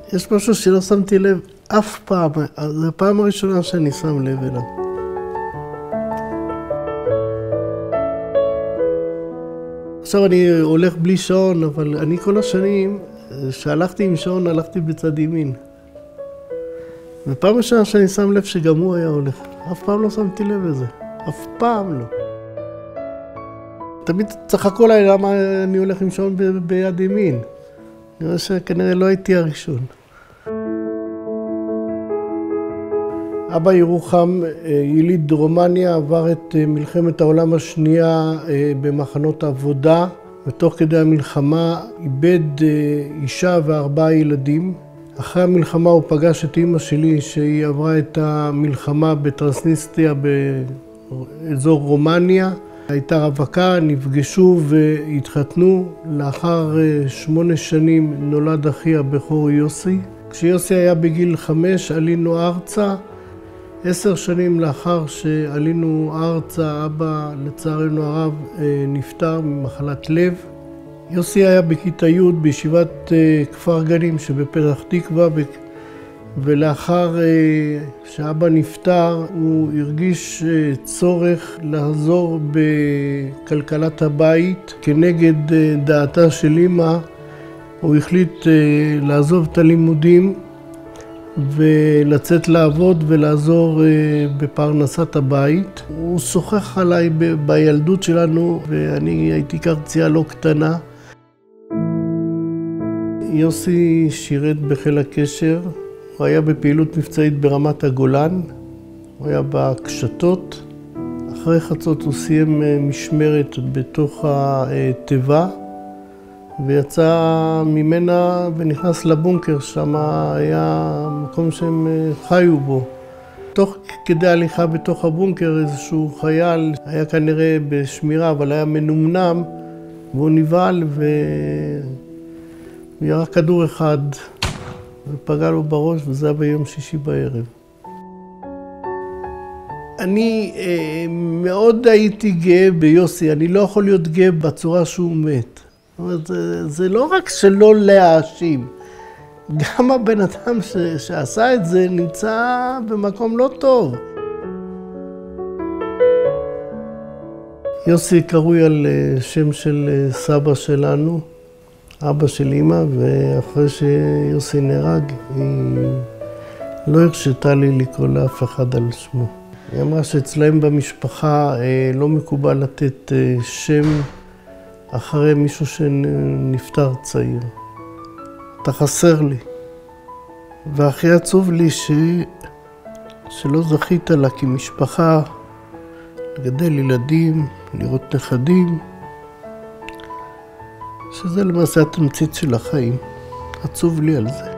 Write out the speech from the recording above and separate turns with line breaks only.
יש משהו שלא שמתי לב אף פעם, זו הפעם הראשונה שאני שם לב אליו. עכשיו אני הולך בלי שעון, אבל אני כל השנים, שהלכתי עם שעון, הלכתי בצד ימין. ופעם ראשונה שאני שם לב שגם הוא היה הולך. אף פעם לא שמתי לב לזה. אף פעם לא. תמיד צחקו עליי למה אני הולך עם שעון ביד ימין. אני רואה שכנראה לא הייתי הראשון. אבא ירוחם, יליד רומניה, עבר את מלחמת העולם השנייה במחנות עבודה, ותוך כדי המלחמה איבד אישה ו4 ילדים. אחרי המלחמה הוא פגש את אמא שלי שהיא עברה את המלחמה בטרנסניסטריה באזור רומניה. הייתה רווקה, נפגשו והתחתנו. לאחר 8 שנים נולד אחי הבכור יוסי. כשיוסי היה בגיל 5 עלינו ארצה. 10 שנים לאחר שעלינו ארצה, אבא לצערנו הרב נפטר ממחלת לב. יוסי היה בכיתה י' בישיבת כפר גנים שבפתח תקווה, ולאחר שאבא נפטר הוא הרגיש צורך לעזור בכלכלת הבית. כנגד דעתה של אמא הוא החליט לעזוב את הלימודים ולצאת לעבוד ולעזור בפרנסת הבית. הוא שוחח עליי בילדות שלנו ואני הייתי קרצייה לא קטנה. יוסי שירת בחיל הקשר, הוא היה בפעילות מבצעית ברמת הגולן, הוא היה בקשתות. אחרי חצות הוא סיים משמרת בתוך התיבה, ויצא ממנה ונכנס לבונקר, שם היה מקום שהם חיו בו. תוך כדי הליכה בתוך הבונקר איזשהו חייל, היה כנראה בשמירה אבל היה מנומנם, והוא נבהל וירה כדור אחד ופגע לו בראש, וזה היה ביום שישי בערב. אני מאוד הייתי גאה ביוסי, אני לא יכול להיות גאה בצורה שהוא מת. זאת אומרת, זה לא רק שלא להאשים, גם הבן אדם שעשה את זה נמצא במקום לא טוב. יוסי קרוי על שם של סבא שלנו, אבא של אמא, ואחרי שיוסי נהרג, היא לא הרשתה לי לקרוא לאף אחד על שמו. היא אמרה שאצלהם במשפחה לא מקובל לתת שם אחרי מישהו שנפטר צעיר. אתה חסר לי. והכי עצוב לי שלא זכית לה כמשפחה, לגדל ילדים, לראות נכדים, שזה למעשה התמצית של החיים. עצוב לי על זה.